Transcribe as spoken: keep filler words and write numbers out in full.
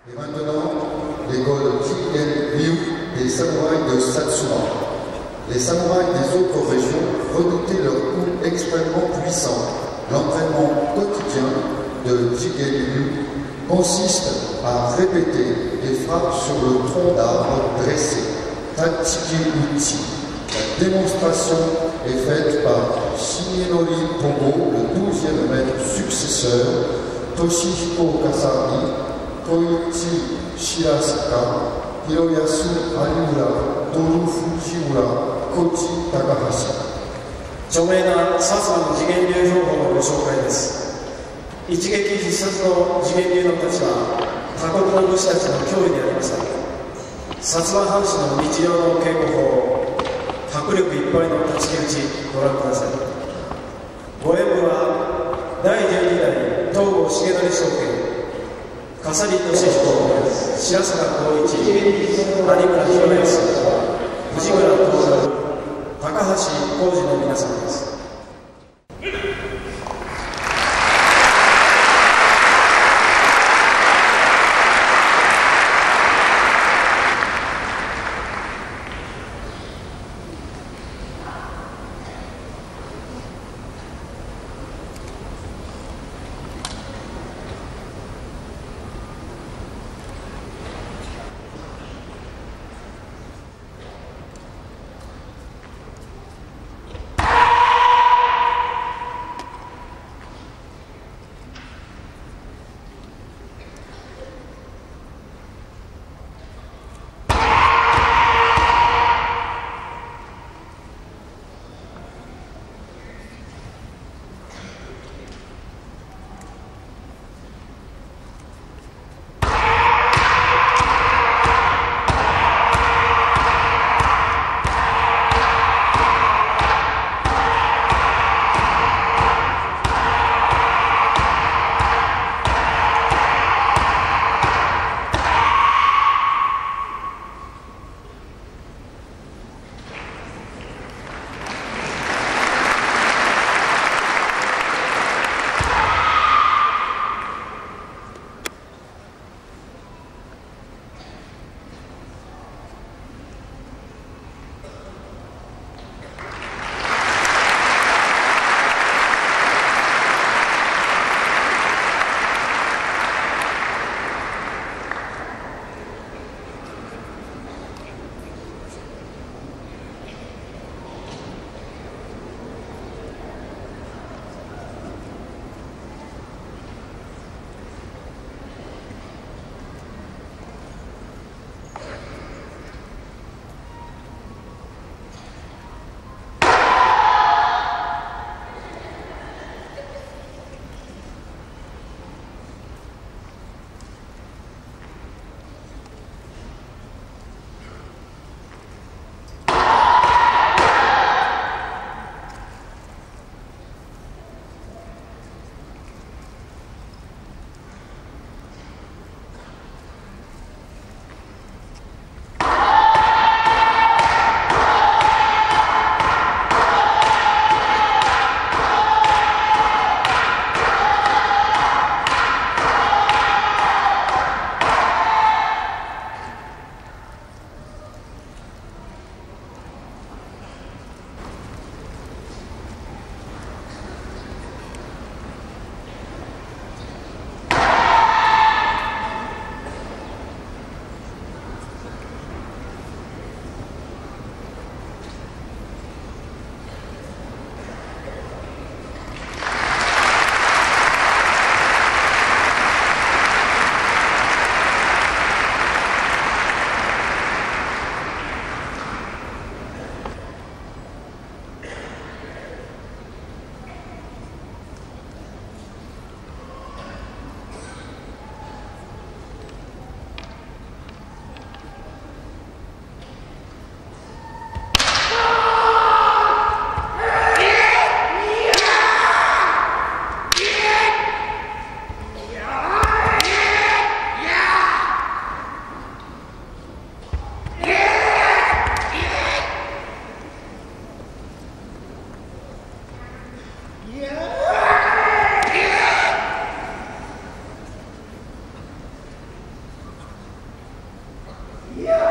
Et maintenant, l'école jigen-ryū des samouraïs de Satsuma. Les samouraïs des autres régions redoutaient leurs coups extrêmement puissants. L'entraînement quotidien de jigen-ryū consiste à répéter des frappes sur le tronc d'arbre dressé, Tachiki-uchi. La démonstration est faite par Shigenori Togo, le douzième maître successeur, Toshihiko Kasari, Koichi Shirasaka, Hiroyasu Arimura Toru Fujimura Koji Takahashi。 著名な薩摩の次元流標法のご紹介です。一撃必殺の次元流のたちは他国の武士たちの脅威でありました。薩摩藩士の日常の稽古法、迫力いっぱいの立ち打ち、ご覧ください。ご演舞はだいじゅうに代東郷重則将軍、笠利俊彦、白坂浩一、有村弘康、藤村徹、高橋浩二の皆さんです。 Yeah.